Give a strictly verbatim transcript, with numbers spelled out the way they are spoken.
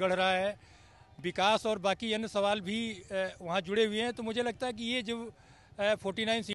गढ़ रहा है, विकास और बाकी अन्य सवाल भी वहाँ जुड़े हुए हैं। तो मुझे लगता है कि ये जो फोर्टी नाइन